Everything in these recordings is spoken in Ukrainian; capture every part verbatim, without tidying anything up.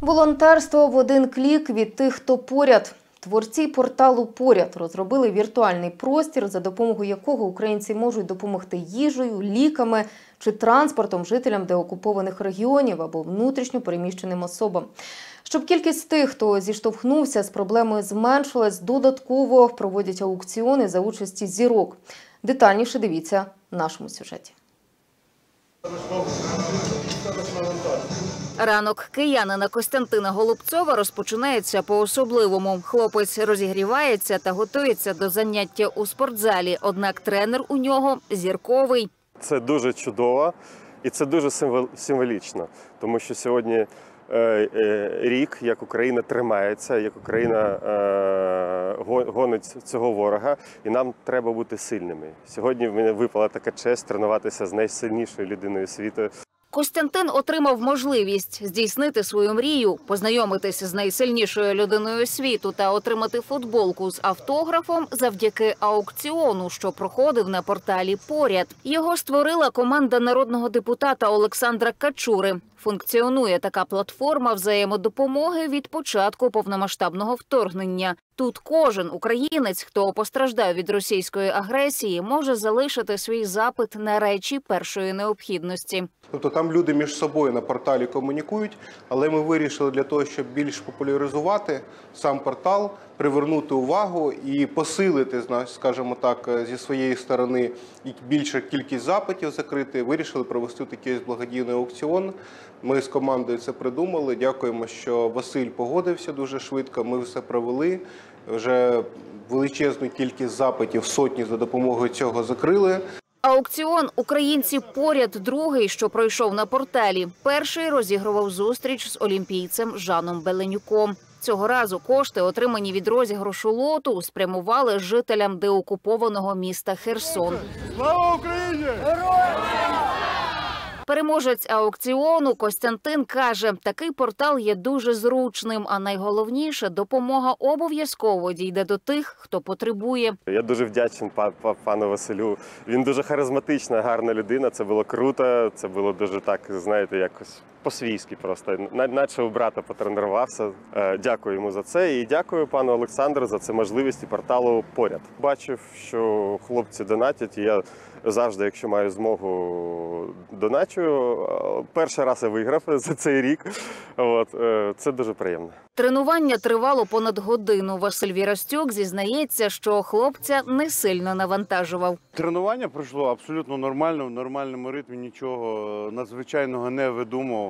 Волонтерство в один клік від тих, хто поряд. Творці порталу «Поряд» розробили віртуальний простір, за допомогою якого українці можуть допомогти їжею, ліками чи транспортом жителям деокупованих регіонів або внутрішньо переміщеним особам. Щоб кількість тих, хто зіштовхнувся з проблемою, зменшилась, додатково проводять аукціони за участі зірок. Детальніше дивіться в нашому сюжеті. Ранок киянина Костянтина Голубцова розпочинається по-особливому. Хлопець розігрівається та готується до заняття у спортзалі, однак тренер у нього зірковий. Це дуже чудово і це дуже символічно, тому що сьогодні рік, як Україна тримається, як Україна гонить цього ворога, і нам треба бути сильними. Сьогодні в мене випала така честь тренуватися з найсильнішою людиною світу. Костянтин отримав можливість здійснити свою мрію, познайомитися з найсильнішою людиною світу та отримати футболку з автографом завдяки аукціону, що проходив на порталі «Поряд». Його створила команда народного депутата Олександра Качури. Функціонує така платформа взаємодопомоги від початку повномасштабного вторгнення. Тут кожен українець, хто постраждав від російської агресії, може залишити свій запит на речі першої необхідності. Тобто там люди між собою на порталі комунікують, але ми вирішили для того, щоб більш популяризувати сам портал, привернути увагу і посилити, скажімо так, зі своєї сторони більша кількість запитів закрити, вирішили провести такий благодійний аукціон. Ми з командою це придумали. Дякуємо, що Василь погодився дуже швидко, ми все провели. Вже величезну кількість запитів, сотні за допомогою цього закрили. Аукціон «Українці поряд» другий, що пройшов на порталі. Перший розігрував зустріч з олімпійцем Жаном Беленюком. Цього разу кошти, отримані від розіграшу лоту, спрямували жителям деокупованого міста Херсон. Слава Україні! Переможець аукціону Костянтин каже, такий портал є дуже зручним, а найголовніше – допомога обов'язково дійде до тих, хто потребує. Я дуже вдячний пану Василю. Він дуже харизматична, гарна людина, це було круто, це було дуже так, знаєте, якось по-свійськи просто. Наче у брата потренувався. Дякую йому за це і дякую пану Олександру за це можливість порталу «Поряд». Бачив, що хлопці донатять, і я завжди, якщо маю змогу, доначу. Перший раз я виграв за цей рік. От, це дуже приємно. Тренування тривало понад годину. Василь Вірастюк зізнається, що хлопця не сильно навантажував. Тренування пройшло абсолютно нормально, в нормальному ритмі, нічого надзвичайного не видумав.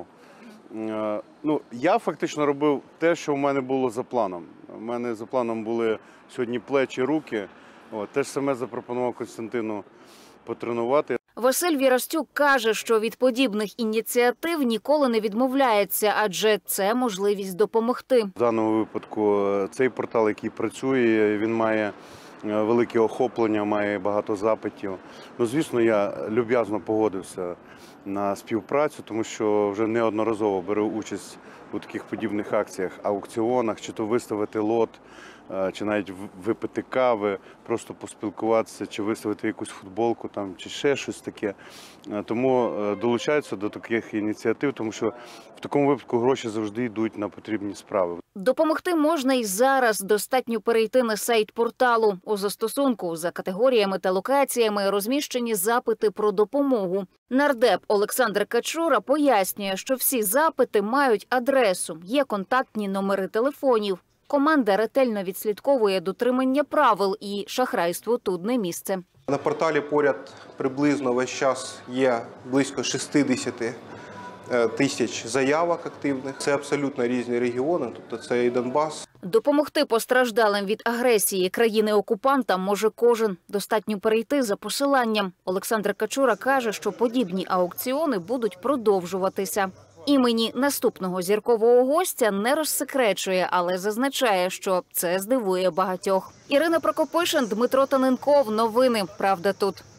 Ну, я фактично робив те, що в мене було за планом. У мене за планом були сьогодні плечі, руки. От, те ж саме запропонував Костянтину потренувати. Василь Вірастюк каже, що від подібних ініціатив ніколи не відмовляється, адже це можливість допомогти. В даному випадку цей портал, який працює, він має велике охоплення, має багато запитів. Ну, звісно, я люб'язно погодився на співпрацю, тому що вже неодноразово беру участь у таких подібних акціях, аукціонах, чи то виставити лот, чи навіть випити кави, просто поспілкуватися, чи виставити якусь футболку, там, чи ще щось таке. Тому долучаються до таких ініціатив, тому що в такому випадку гроші завжди йдуть на потрібні справи. Допомогти можна і зараз. Достатньо перейти на сайт порталу. У застосунку за категоріями та локаціями розміщені запити про допомогу. Нардеп Олександр Качура пояснює, що всі запити мають адресу, є контактні номери телефонів. Команда ретельно відслідковує дотримання правил, і шахрайству тут не місце. На порталі «Поряд» приблизно весь час є близько шістдесят тисяч заявок активних. Це абсолютно різні регіони, тобто це і Донбас. Допомогти постраждалим від агресії країни-окупанта може кожен. Достатньо перейти за посиланням. Олександр Качура каже, що подібні аукціони будуть продовжуватися. Імені наступного зіркового гостя не розсекречує, але зазначає, що це здивує багатьох. Ірина Прокопишин, Дмитро Таненков. Новини. Правда тут.